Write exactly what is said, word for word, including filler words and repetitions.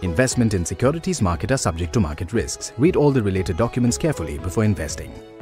Investment in securities market are subject to market risks. Read all the related documents carefully before investing.